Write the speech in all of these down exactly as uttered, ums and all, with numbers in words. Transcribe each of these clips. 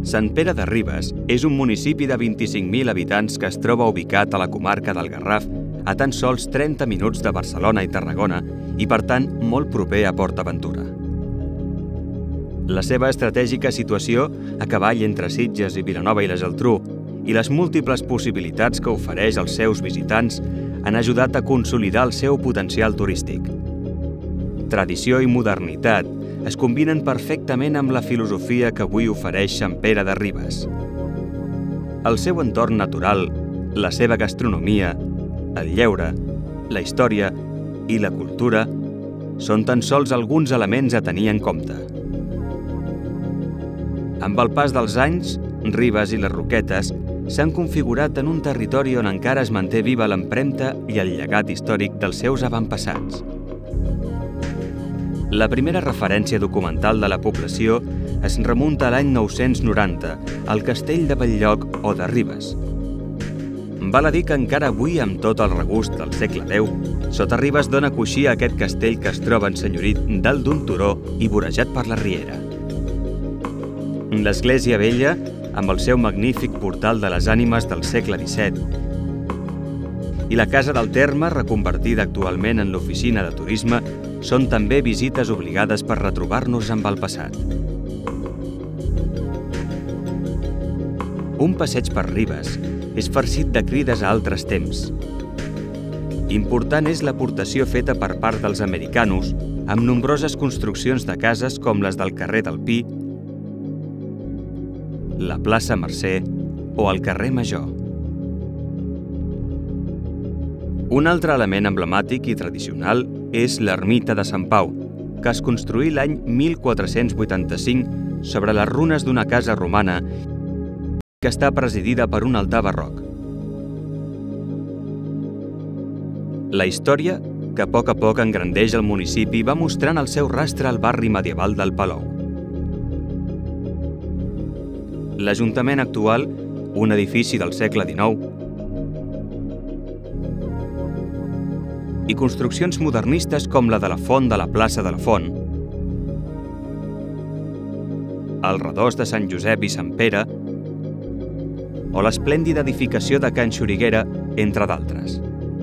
Sant Pere de Ribes és un municipi de vint-i-cinc mil habitants que es troba ubicat a la comarca del Garraf, a tan sols trenta minuts de Barcelona i Tarragona i, per tant, molt proper a PortAventura. La seva estratègica situació, a cavall entre Sitges i Vilanova i la Geltrú, i les múltiples possibilitats que ofereix als seus visitants han ajudat a consolidar el seu potencial turístic. Tradició i modernitat es combinen perfectament amb la filosofia que avui ofereix Sant Pere de Ribes. El seu entorn natural, la seva gastronomia, el lleure, la història i la cultura són tan sols alguns elements a tenir en compte. Amb el pas dels anys, Ribes i les Roquetes s'han configurat en un territori on encara es manté viva l'empremta i el llegat històric dels seus avantpassats. La primera referència documental de la població es remunta a l'any nou-cents noranta, al castell de Bell-lloc o de Ribes. Val a dir que encara avui, amb tot el regust del segle deu, sota Ribes dona coixí a aquest castell que es troba ensenyorit dalt d'un turó i vorejat per la riera. L'església vella, amb el seu magnífic portal de les ànimes del segle disset, i la casa del terme, reconvertida actualment en l'oficina de turisme, són també visites obligades per retrobar-nos amb el passat. Un passeig per Ribes és farcit de crides a altres temps. Important és l'aportació feta per part dels americanos, amb nombroses construccions de cases com les del carrer del Pi, la plaça Mercè o el carrer Major. Un altre element emblemàtic i tradicional és l'ermita de Sant Pau, que es construí l'any mil quatre-cents vuitanta-cinc sobre les runes d'una casa romana que està presidida per un altar barroc. La història, que a poc a poc engrandeix el municipi, va mostrant el seu rastre al barri medieval del Palou. L'Ajuntament actual, un edifici del segle dinou, i construccions modernistes com la de la Font de la plaça de la Font, el redós de Sant Josep i Sant Pere, o l'esplèndida edificació de Can Xoriguera, entre d'altres.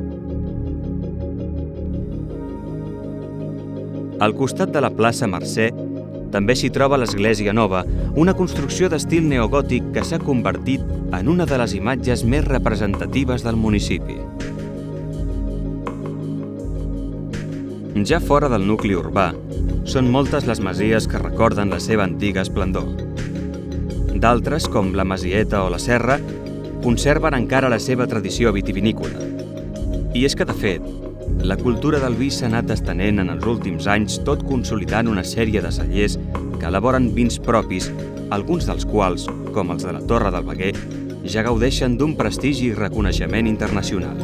Al costat de la plaça Mercè també s'hi troba l'Església Nova, una construcció d'estil neogòtic que s'ha convertit en una de les imatges més representatives del municipi. Ja fora del nucli urbà, són moltes les masies que recorden la seva antiga esplendor. D'altres, com la Masieta o la Serra, conserven encara la seva tradició vitivinícola. I és que, de fet, la cultura del vi s'ha anat estenent en els últims anys, tot consolidant una sèrie de cellers que elaboren vins propis, alguns dels quals, com els de la Torre del Veguer, ja gaudeixen d'un prestigi i reconeixement internacional.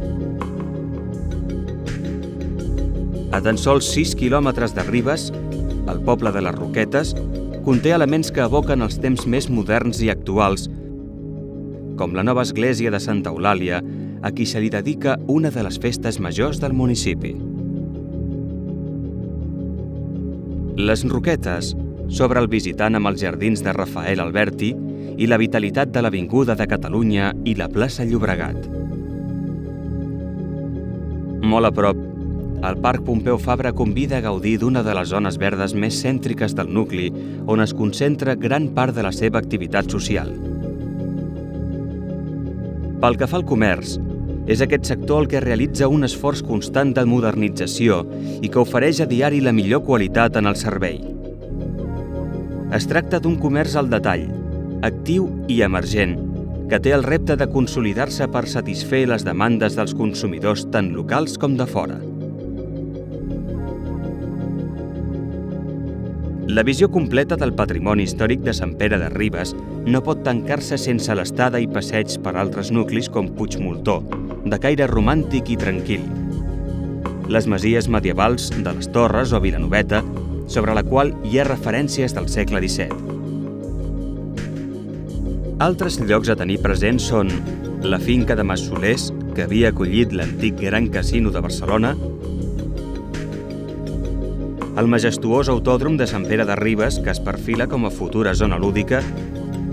A tan sols sis quilòmetres de Ribes, el poble de les Roquetes conté elements que evoquen els temps més moderns i actuals, com la nova església de Santa Eulàlia, a qui se li dedica una de les festes majors del municipi. Les Roquetes s'obre al visitant amb els jardins de Rafael Alberti i la vitalitat de l'Avinguda de Catalunya i la plaça Llobregat. Molt a prop, el Parc Pompeu Fabra convida a gaudir d'una de les zones verdes més cèntriques del nucli, on es concentra gran part de la seva activitat social. Pel que fa al comerç, és aquest sector el que realitza un esforç constant de modernització i que ofereix a diari la millor qualitat en el servei. Es tracta d'un comerç al detall, actiu i emergent, que té el repte de consolidar-se per satisfer les demandes dels consumidors tant locals com de fora. La visió completa del patrimoni històric de Sant Pere de Ribes no pot tancar-se sense l'estada i passeig per altres nuclis com Puigmoltó, de caire romàntic i tranquil. Les masies medievals de les Torres o Vilanoveta, sobre la qual hi ha referències del segle disset. Altres llocs a tenir presents són la finca de Massolers, que havia acollit l'antic Gran Casino de Barcelona, el majestuós autòdrom de Sant Pere de Ribes, que es perfila com a futura zona lúdica,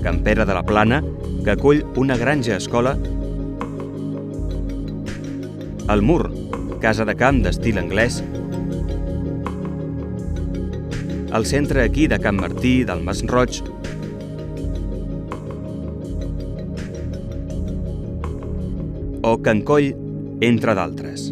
Can Pere de la Plana, que acull una granja escola, el Mur, casa de camp d'estil anglès, el centre aquí de Can Martí, del Masroig, o Can Coll, entre d'altres.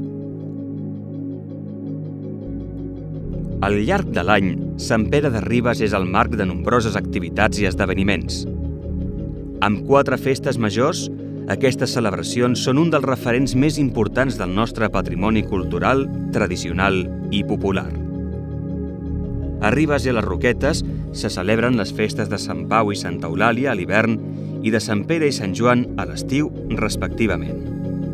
Al llarg de l'any, Sant Pere de Ribes és el marc de nombroses activitats i esdeveniments. Amb quatre festes majors, aquestes celebracions són un dels referents més importants del nostre patrimoni cultural, tradicional i popular. A Ribes i a les Roquetes se celebren les festes de Sant Pau i Santa Eulàlia a l'hivern i de Sant Pere i Sant Joan a l'estiu, respectivament.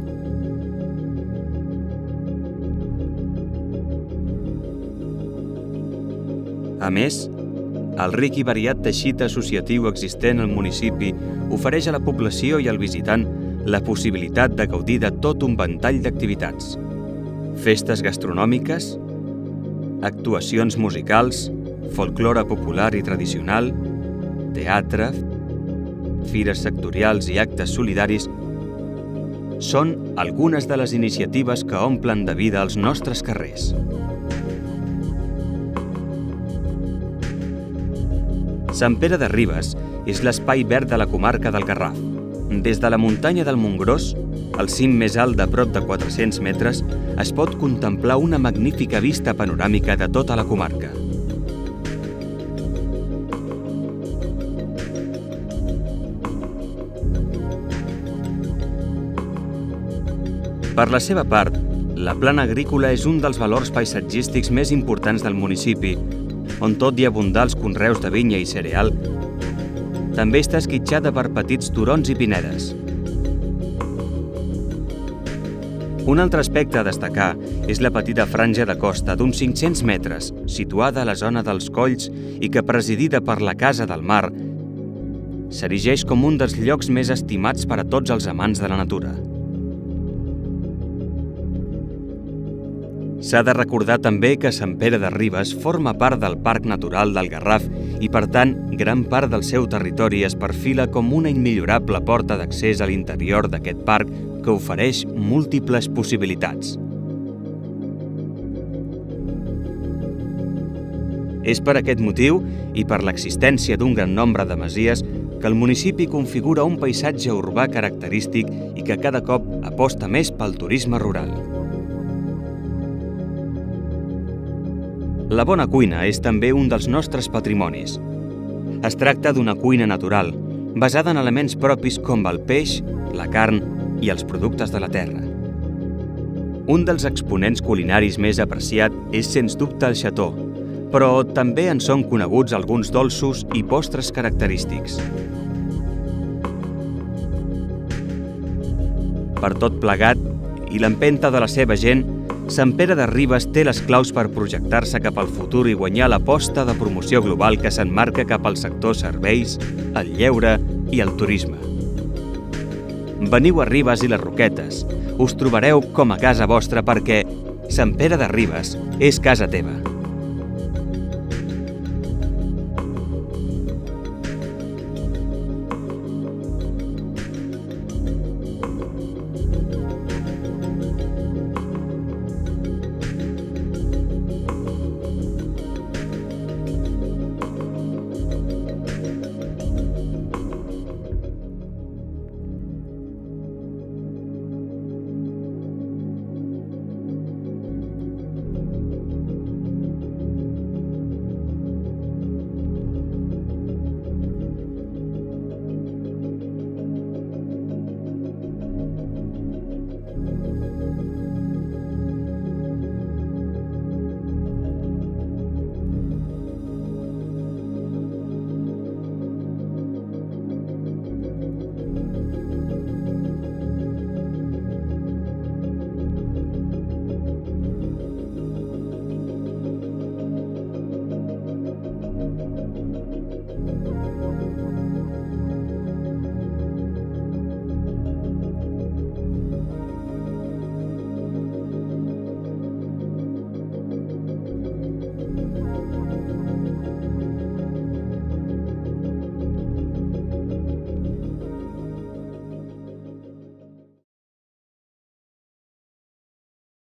A més, el ric i variat teixit associatiu existent al municipi ofereix a la població i al visitant la possibilitat de gaudir de tot un ventall d'activitats. Festes gastronòmiques, actuacions musicals, folklore popular i tradicional, teatre, fires sectorials i actes solidaris són algunes de les iniciatives que omplen de vida els nostres carrers. Sant Pere de Ribes és l'espai verd de la comarca del Garraf. Des de la muntanya del Montgròs, el cim més alt de prop de quatre-cents metres, es pot contemplar una magnífica vista panoràmica de tota la comarca. Per la seva part, la plana agrícola és un dels valors paisatgístics més importants del municipi, on tot i abundar els conreus de vinya i cereal, també està esquitxada per petits turons i pinedes. Un altre aspecte a destacar és la petita franja de costa d'uns cinc-cents metres, situada a la zona dels Colls i que, presidida per la Casa del Mar, s'erigeix com un dels llocs més estimats per a tots els amants de la natura. S'ha de recordar també que Sant Pere de Ribes forma part del Parc Natural del Garraf i, per tant, gran part del seu territori es perfila com una immillorable porta d'accés a l'interior d'aquest parc que ofereix múltiples possibilitats. És per aquest motiu i per l'existència d'un gran nombre de masies que el municipi configura un paisatge urbà característic i que cada cop aposta més pel turisme rural. La bona cuina és també un dels nostres patrimonis. Es tracta d'una cuina natural, basada en elements propis com el peix, la carn i els productes de la terra. Un dels exponents culinaris més apreciat és, sens dubte, el xató, però també en són coneguts alguns dolços i postres característics. Per tot plegat, i l'empenta de la seva gent, Sant Pere de Ribes té les claus per projectar-se cap al futur i guanyar l'aposta de promoció global que s'emmarca cap al sector serveis, el lleure i el turisme. Veniu a Ribes i les Roquetes. Us trobareu com a casa vostra perquè Sant Pere de Ribes és casa teva.